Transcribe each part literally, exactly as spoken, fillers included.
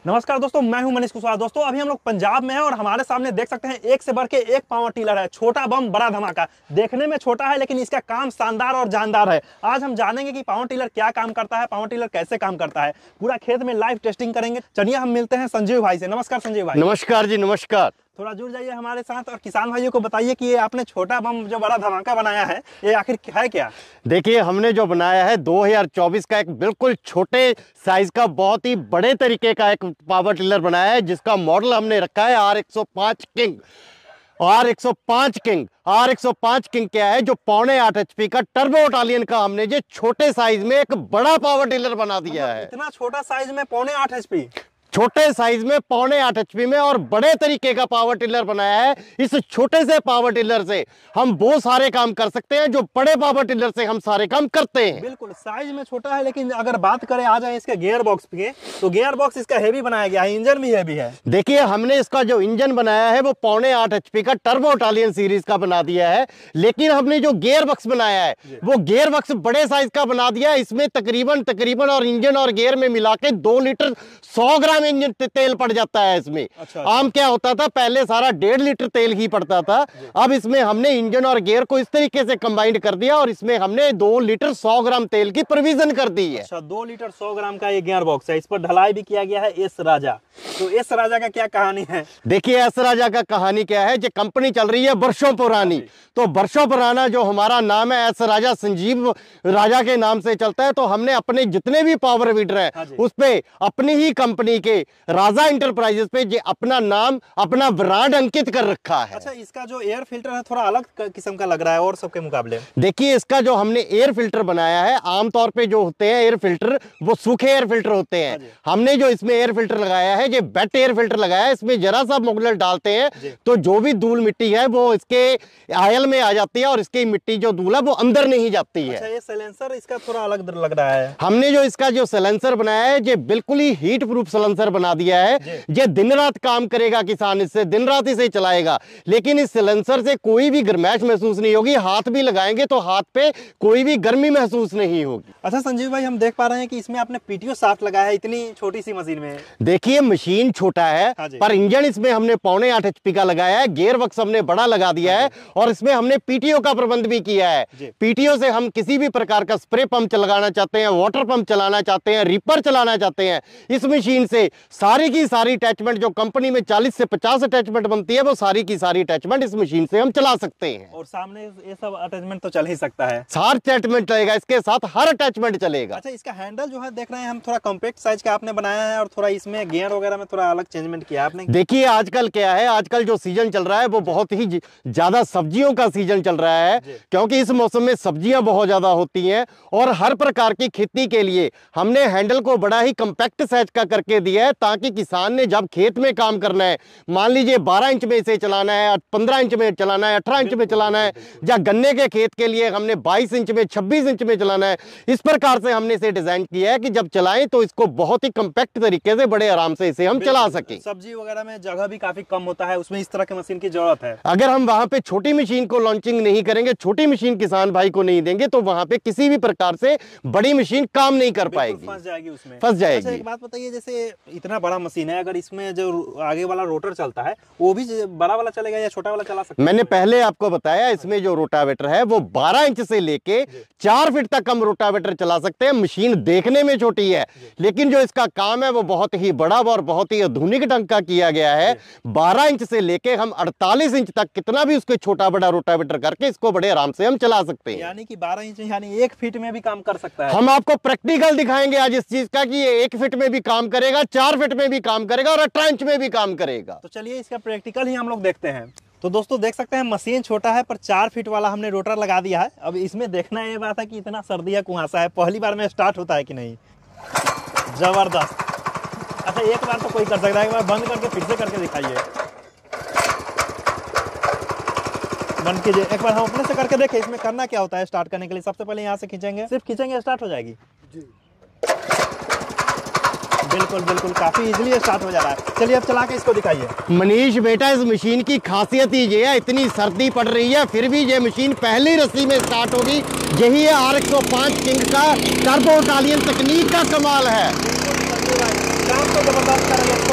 नमस्कार दोस्तों, मैं हूं मनीष कुशवाहा। दोस्तों अभी हम लोग पंजाब में हैं और हमारे सामने देख सकते हैं एक से बढ़ के एक पावर टिलर है। छोटा बम बड़ा धमाका। देखने में छोटा है लेकिन इसका काम शानदार और जानदार है। आज हम जानेंगे कि पावर टिलर क्या काम करता है, पावर टिलर कैसे काम करता है, पूरा खेत में लाइव टेस्टिंग करेंगे। चलिए हम मिलते हैं संजीव भाई से। नमस्कार संजीव भाई। नमस्कार जी, नमस्कार। थोड़ा जुड़ जाइए हमारे साथ और किसान भाइयों को बताइए कि ये आपने छोटा बम जो बड़ा धमाका बनाया है ये आखिर है क्या? देखिए, हमने जो बनाया है दो हज़ार चौबीस का एक बिल्कुल छोटे साइज का बहुत ही बड़े तरीके का एक पावर टिलर बनाया है, जिसका मॉडल हमने रखा है आर एक सौ पाँच किंग। आर एक सौ पाँच किंग आर एक सौ पाँच किंग क्या है, जो पौने आठ एचपी का टर्बो इटालियन का हमने जो छोटे साइज में एक बड़ा पावर टिलर बना दिया है। इतना छोटा साइज में पौने आठ एचपी, छोटे साइज में पौने आठ एचपी में और बड़े तरीके का पावर टिलर बनाया है। इस छोटे से पावर टिलर से हम वो सारे काम कर सकते हैं जो बड़े पावर टिलर से हम सारे काम करते हैं। बिल्कुल, साइज में छोटा है लेकिन अगर बात करें आ जाए इसके गियर बॉक्स पे, तो गियर बॉक्स इसका हेवी बनाया गया है, इंजन भी हेवी है। देखिए, हमने इसका जो इंजन बनाया है वो पौने आठ एचपी का टर्बो इटालियन सीरीज का बना दिया है, लेकिन हमने जो गियर बॉक्स बनाया है वो गियर बॉक्स बड़े साइज का बना दिया है। इसमें तकरीबन तकरीबन और इंजन और गियर में मिला के दो लीटर सौ ग्राम इंजन तेल पड़ जाता है इसमें। अच्छा, आम क्या होता था, पहले सारा डेढ़ लीटर तेल ही पड़ता था। अब इसमें हमने इंजन और गियर को इस तरीके से कंबाइंड कर दिया और इसमें हमने दो लीटर सौ ग्राम तेल की प्रोविजन कर दी है। अच्छा, दो लीटर सौ ग्राम का ये गियर बॉक्स है। इस पर ढलाई भी किया गया है एस राजा। तो एस राजा का क्या कहानी है? देखिए, एस राजा का कहानी क्या है, जो कंपनी चल रही है वर्षों पुरानी, तो वर्षों पुराना जो हमारा नाम है एस राजा, संजीव राजा के नाम से चलता है। तो हमने अपने जितने भी पावर वीडर है उस पे अपनी ही कंपनी के राजा इंटरप्राइजेस पे जे अपना नाम अपना ब्रांड अंकित कर रखा है। अच्छा, इसका जो एयर फिल्टर है थोड़ा अलग किस्म का लग रहा है और सबके मुकाबले। देखिए, इसका जो हमने एयर फिल्टर बनाया है, आमतौर पे जो होते हैं एयर फिल्टर वो सूखे एयर फिल्टर होते हैं। हमने जो इसमें एयर फिल्टर लगाया है, ये वेट एयर फिल्टर लगाया है। इसमें जरा सा मुगलर डालते हैं तो जो भी धूल मिट्टी है वो इसके आयल में आ जाती है और इसकी मिट्टी जो धूल है वो अंदर नहीं जाती है। अच्छा, ये साइलेंसर इसका थोड़ा अलग लग रहा है। हमने जो इसका जो साइलेंसर बनाया है ये बिल्कुल ही हीट प्रूफ साइलेंसर बना दिया है। ये दिन रात काम करेगा, किसान इससे दिन रात इसे चलाएगा, लेकिन इस साइलेंसर से कोई भी गर्माइश महसूस नहीं होगी। हाथ भी लगाएंगे तो हाथ पे कोई भी गर्मी महसूस नहीं होगी। अच्छा संजीव भाई, हम देख पा रहे हैं कि इसमें आपने पीटीओ शाफ्ट लगाया है इतनी छोटी सी मशीन में। देखिए, मशीन छोटा है पर इंजन इसमें हमने पौने आठ एचपी का लगाया है। गियर बॉक्स हमने बड़ा लगा दिया है और इसमें हमने पीटीओ का प्रबंध भी किया है। पीटीओ से हम किसी भी प्रकार का स्प्रे पंप लगाना चाहते हैं, वाटर पंप चलाना चाहते हैं, रिपर चलाना चाहते हैं, इस मशीन से सारी की सारी अटैचमेंट जो कंपनी में चालीस से पचास अटैचमेंट बनती है वो सारी की सारी अटैचमेंट इस मशीन से हम चला सकते हैं। और सामने ये सब अटैचमेंट तो चल ही सकता है। सार अटैचमेंट चलेगा, इसके साथ हर अटैचमेंट चलेगा। अच्छा, इसका हैंडल जो है देख रहे हैं हम, थोड़ा कॉम्पैक्ट साइज का आपने बनाया है और थोड़ा इसमें गियर वगैरह में थोड़ा अलग चेंजमेंट किया आपने। देखिए, आजकल क्या है, आजकल जो सीजन चल रहा है वो बहुत ही ज्यादा सब्जियों का सीजन चल रहा है, क्योंकि इस मौसम में सब्जियां बहुत ज्यादा होती हैं और हर प्रकार की खेती के लिए हमने हैंडल को बड़ा ही कॉम्पैक्ट साइज का करके दिया है, ताकि किसान ने जब खेत में काम करना है, मान लीजिए बारह इंच में इसे चलाना है, पंद्रह इंच में चलाना है, अठारह इंच में चलाना है, या गन्ने के खेत के लिए हमने बाईस इंच में छब्बीस इंच में चलाना है, इस प्रकार से हमने इसे डिजाइन किया है कि जब चलाएं तो इसको बहुत ही कॉम्पैक्ट तरीके से बड़े आराम से इसे हम चला सकें। सब्जी वगैरह में जगह भी काफी कम होता है, उसमें इस तरह की मशीन की जरूरत है। अगर हम वहां पे छोटी मशीन को लॉन्चिंग नहीं करेंगे, छोटी मशीन किसान भाई को नहीं देंगे, तो वहां पे किसी भी प्रकार से बड़ी मशीन काम नहीं कर पाएगी, फंस जाएगी उसमें, फंस जाएगी। अच्छा, एक बात बताइए, जैसे इतना बड़ा मशीन है, अगर इसमें जो आगे वाला रोटर चलता है वो भी बड़ा वाला चलेगा या छोटा वाला चला सकते हैं? मैंने पहले आपको बताया, इसमें जो रोटावेटर है वो बारह इंच से लेके चार फीट तक हम रोटावेटर चला सकते हैं। मशीन देखने में छोटी है लेकिन जो इसका काम है वो बहुत ही बड़ा और बहुत ही आधुनिक ढंग का किया गया है। बारह इंच से लेके हम अड़तालीस इंच तक कितना भी उसके छोटा बड़ा रोटावेटर करके इसको बड़े आराम से हम चला सकते हैं। यानी कि बारह इंच यानी एक फीट में भी काम कर सकता है। हम आपको प्रैक्टिकल दिखाएंगे आज इस चीज का कि ये एक फीट में भी काम करेगा, चार फीट में भी काम करेगा और अठारह इंच में भी काम करेगा। तो चलिए इसका प्रैक्टिकल ही हम लोग देखते हैं। तो दोस्तों देख सकते हैं मशीन छोटा है पर चार फीट वाला हमने रोटर लगा दिया है। अब इसमें देखना ये बात है कि इतना सर्दी है, कुहासा है, पहली बार में स्टार्ट होता है कि नहीं। जबरदस्त। अच्छा, एक बार तो कोई कर सकता है, एक बार बंद करके फिर से करके दिखाइए। बंद कीजिए, एक बार हम अपने से करके देखें इसमें करना क्या होता है। स्टार्ट करने के लिए सबसे पहले यहाँ से खींचेंगे, सिर्फ खींचेंगे स्टार्ट हो जाएगी जी। बिल्कुल बिल्कुल, काफी इजीली स्टार्ट हो जा रहा है। चलिए अब चला के इसको दिखाइए। मनीष बेटा, इस मशीन की खासियत ही ये है, इतनी सर्दी पड़ रही है फिर भी ये मशीन पहली रस्सी में स्टार्ट होगी। यही है आर एक सौ पाँच किंग का टर्बो इटालियन तकनीक का कमाल है। काम तो जबरदस्त करेंगे।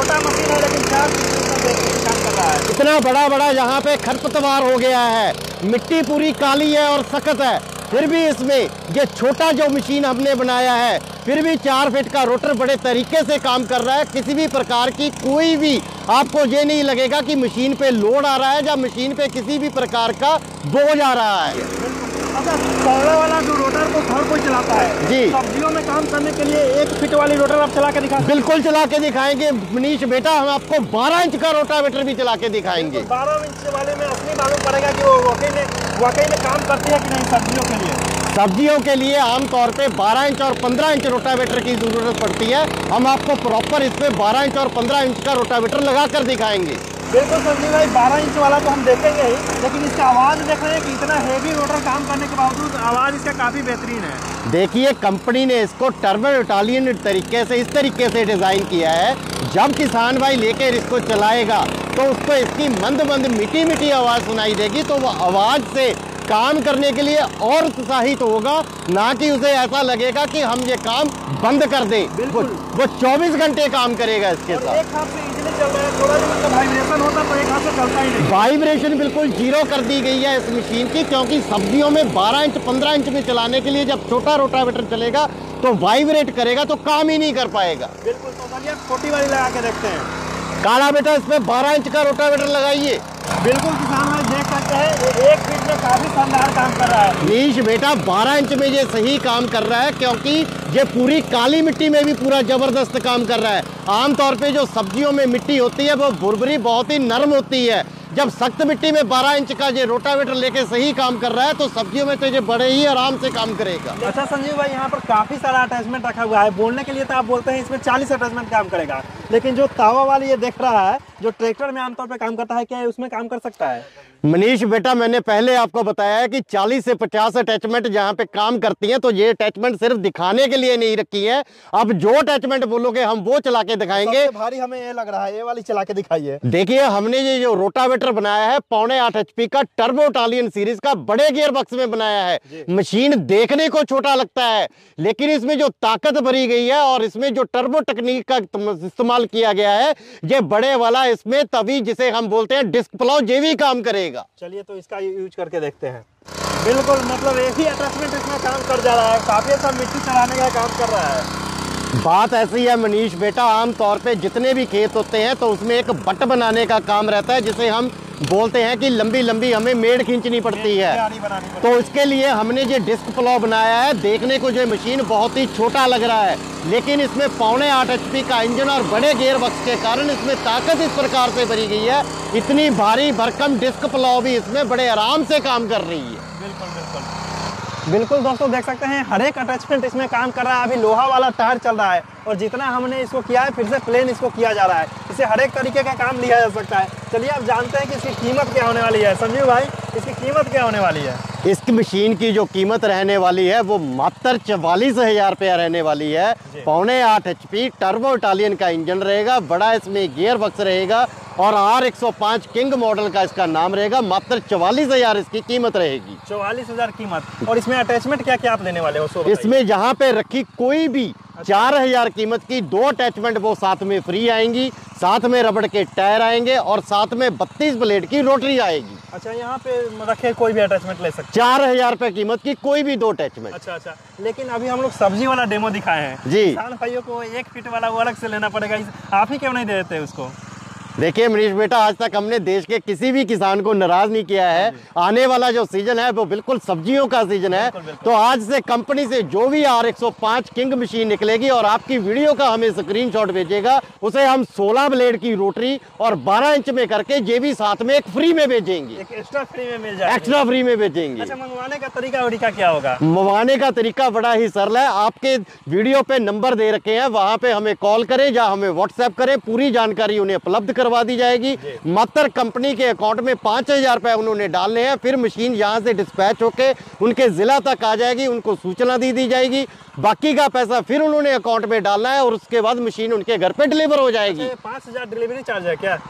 इतना बड़ा बड़ा यहाँ पे खरपतवार हो गया है, मिट्टी पूरी काली है और सख्त है, फिर भी इसमें ये छोटा जो मशीन हमने बनाया है, फिर भी चार फीट का रोटर बड़े तरीके से काम कर रहा है। किसी भी प्रकार की कोई भी आपको ये नहीं लगेगा कि मशीन पे लोड आ रहा है या मशीन पे किसी भी प्रकार का बोझ आ रहा है। अच्छा, पौड़े वाला जो रोटर को हर कोई चलाता है जी। सब्जियों में काम करने के लिए एक फीट वाली रोटर आप चला के दिखा सकते हैं? बिल्कुल चला के दिखाएंगे मनीष बेटा, हम आपको बारह इंच का रोटावेटर भी चला के दिखाएंगे। तो बारह इंच वाले में असली मालूम पड़ेगा कि वो वाकई में वाकई में काम करती है कि नहीं सब्जियों के लिए। सब्जियों के लिए आमतौर पे बारह इंच और पंद्रह इंच रोटावेटर की जरूरत पड़ती है। हम आपको प्रॉपर इसमें बारह इंच और पंद्रह इंच का रोटावेटर लगा कर दिखाएंगे। बिल्कुल संजीव भाई, बारह इंच वाला तो हम देखेंगे ही, लेकिन इसका आवाज़ देख रहे हैं कि इतना हेवी रोटर काम करने के बावजूद आवाज़ इसका काफ़ी बेहतरीन है। देखिए, कंपनी ने इसको टर्बो इटालियन तरीके से इस तरीके से डिज़ाइन किया है, जब किसान भाई लेकर इसको चलाएगा तो उसको इसकी मंद मंद मीठी मीठी आवाज़ सुनाई देगी, तो वो आवाज़ से काम करने के लिए और उत्साहित होगा, ना कि उसे ऐसा लगेगा कि हम ये काम बंद कर दें। बिल्कुल। वो चौबीस घंटे काम करेगा इसके साथ। एक हाथ से इजीली चल रहा है, थोड़ा भी मतलब वाइब्रेशन होता तो एक हाथ से चलता ही नहीं। वाइब्रेशन बिल्कुल जीरो कर दी गई है इस मशीन की, क्योंकि सब्जियों में बारह इंच पंद्रह इंच में चलाने के लिए जब छोटा रोटावेटर चलेगा तो वाइब्रेट करेगा तो काम ही नहीं कर पाएगा। बिल्कुल। तो चलिए छोटी वाली लगा के देखते हैं। काला बेटा, इसमें बारह इंच का रोटावेटर लगाइए। बिल्कुल किसान भाई देख सकते हैं एक फीट में काफी शानदार काम कर रहा है। नीश बेटा, बारह इंच में ये सही काम कर रहा है, क्योंकि ये पूरी काली मिट्टी में भी पूरा जबरदस्त काम कर रहा है। आमतौर पे जो सब्जियों में मिट्टी होती है वो भुरभुरी बहुत ही नरम होती है। जब सख्त मिट्टी में बारह इंच का ये रोटावेटर लेके सही काम कर रहा है तो सब्जियों में तो ये बड़े ही आराम से काम करेगा। अच्छा संजीव भाई, यहाँ पर काफी सारा अटैचमेंट रखा हुआ है। बोलने के लिए तो आप बोलते हैं इसमें चालीस अटैचमेंट काम करेगा, लेकिन जो तावा वाली ये देख रहा है जो ट्रैक्टर में आमतौर पर काम करता है, क्या है उसमें काम कर सकता है? मनीष बेटा, मैंने पहले आपको बताया है कि चालीस से पचास अटैचमेंट जहाँ पे काम करती हैं, तो ये अटैचमेंट सिर्फ दिखाने के लिए नहीं रखी है। अब जो अटैचमेंट बोलोगे हम वो चला के दिखाएंगे। सबसे भारी हमें ये लग रहा है, ये वाली चला के दिखाइए। देखिए, हमने ये जो रोटावेटर बनाया है पौने आठ एचपी का टर्बो इटालियन सीरीज का बड़े गियर बक्स में बनाया है। मशीन देखने को छोटा लगता है, लेकिन इसमें जो ताकत भरी गई है और इसमें जो टर्बो टेक्निक का इस्तेमाल किया गया है, ये बड़े वाला इसमें तभी जिसे हम बोलते हैं डिस्क प्लाउ, ये भी काम करेगा। चलिए तो इसका यूज करके देखते हैं। बिल्कुल, मतलब एक ही अटैचमेंट इसमें काम कर जा रहा है, काफी अच्छा मिट्टी चलाने का काम कर रहा है। बात ऐसी है मनीष बेटा, आमतौर पे जितने भी खेत होते हैं तो उसमें एक बट बनाने का काम रहता है, जिसे हम बोलते हैं कि लंबी लंबी हमें मेड़ खींचनी पड़ती है। तो इसके लिए हमने ये डिस्क प्लाउ बनाया है। देखने को ये मशीन बहुत ही छोटा लग रहा है, लेकिन इसमें पौने आठ एचपी का इंजन और बड़े गियर बक्स के कारण इसमें ताकत इस प्रकार से भरी गई है। इतनी भारी भरकम डिस्क प्लाउ भी इसमें बड़े आराम से काम कर रही है। बिल्कुल बिल्कुल बिल्कुल दोस्तों, देख सकते हैं हर एक अटैचमेंट इसमें काम कर रहा है। अभी लोहा वाला टायर चल रहा है और जितना हमने इसको किया है फिर से प्लेन इसको किया जा रहा है। इसे हर एक तरीके का काम लिया जा सकता है। चलिए आप जानते हैं कि इसकी कीमत क्या होने वाली है। संजीव भाई, इसकी कीमत क्या होने वाली है? इस मशीन की जो कीमत रहने वाली है वो मात्र चवालीस हजार रुपया रहने वाली है। पौने आठ एचपी टर्बो इटालियन का इंजन रहेगा, बड़ा इसमें गियर बक्स रहेगा और आर एक सौ पाँच किंग मॉडल का इसका नाम रहेगा। मात्र चवालीस हजार इसकी कीमत रहेगी। चौवालीस हजार कीमत। और इसमें अटैचमेंट क्या क्या आप लेने वाले हो? इसमें यहाँ पे रखी कोई भी चार हजार कीमत की दो अटैचमेंट वो साथ में फ्री आएंगी, साथ में रबड़ के टायर आएंगे और साथ में बत्तीस ब्लेड की रोटरी आएगी। अच्छा, यहाँ पे रखे कोई भी अटैचमेंट ले सकते हैं? चार हजार रुपए कीमत की कोई भी दो अटैचमेंट। अच्छा अच्छा, लेकिन अभी हम लोग सब्जी वाला डेमो दिखाए हैं जी। किसान भाइयों को एक फीट वाला वो अलग से लेना पड़ेगा, आप ही क्यों नहीं दे देते उसको? देखिए मनीष बेटा, आज तक हमने देश के किसी भी किसान को नाराज नहीं किया है। आने वाला जो सीजन है वो बिल्कुल सब्जियों का सीजन है। बिल्कुल, बिल्कुल। तो आज से कंपनी से जो भी आर एक सौ पाँच किंग मशीन निकलेगी और आपकी वीडियो का हमें स्क्रीनशॉट भेजेगा, उसे हम सोलह ब्लेड की रोटरी और बारह इंच में करके ये भी साथ में एक फ्री में भेजेंगे। एक एक्स्ट्रा फ्री में मिल जाएगा। एक्स्ट्रा फ्री में भेजेंगे। अच्छा, मंगवाने का तरीका तरीका क्या होगा? मंगवाने का तरीका बड़ा ही सरल है। आपके वीडियो पे नंबर दे रखे हैं, वहां पे हमें कॉल करें या हमें व्हाट्सएप करें, पूरी जानकारी उन्हें उपलब्ध करवा दी जाएगी। मात्र कंपनी के अकाउंट में पांच हजार रुपए उन्होंने डालने हैं, फिर मशीन यहां से डिस्पैच होके उनके जिला तक आ जाएगी, उनको सूचना दी दी जाएगी। बाकी का पैसा फिर उन्होंने अकाउंट में डालना है और उसके बाद मशीन उनके घर पे डिलीवर हो जाएगी। पांच हजार डिलीवरी चार्ज है क्या?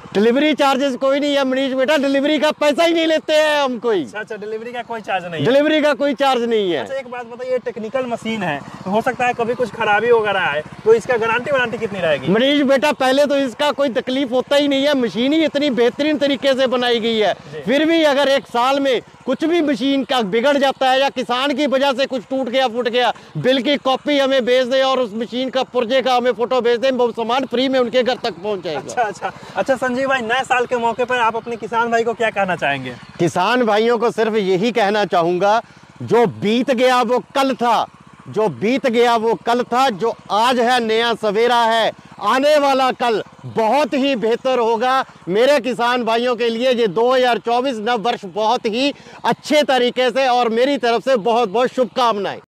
डिलीवरी चार्जेस कोई नहीं है मनीष बेटा, डिलीवरी का पैसा ही नहीं लेते हैं हम कोई। अच्छा अच्छा, डिलीवरी का कोई चार्ज नहीं है। डिलीवरी का कोई चार्ज नहीं है। अच्छा एक बात बताइए, टेक्निकल मशीन है, हो सकता है कभी कुछ खराबी वगैरह है, तो इसका गारंटी वारंटी कितनी रहेगी? मनीष बेटा पहले तो इसका कोई तकलीफ होता ही नहीं है, मशीन ही इतनी बेहतरीन तरीके से बनाई गई है। फिर भी अगर एक साल में कुछ भी मशीन का बिगड़ जाता है या किसान की वजह से कुछ टूट गया फूट गया, बिल की कॉपी हमें भेज दे और उस मशीन का पुर्जे का हमें फोटो भेज दे, वो सामान फ्री में उनके घर तक पहुंच जाएगा। अच्छा अच्छा अच्छा संजीव भाई, नए साल के मौके पर आप अपने किसान भाई को क्या कहना चाहेंगे? किसान भाइयों को सिर्फ यही कहना चाहूंगा, जो बीत गया वो कल था, जो बीत गया वो कल था, जो आज है नया सवेरा है, आने वाला कल बहुत ही बेहतर होगा। मेरे किसान भाइयों के लिए ये दो हज़ार चौबीस नव वर्ष बहुत ही अच्छे तरीके से और मेरी तरफ से बहुत बहुत शुभकामनाएं।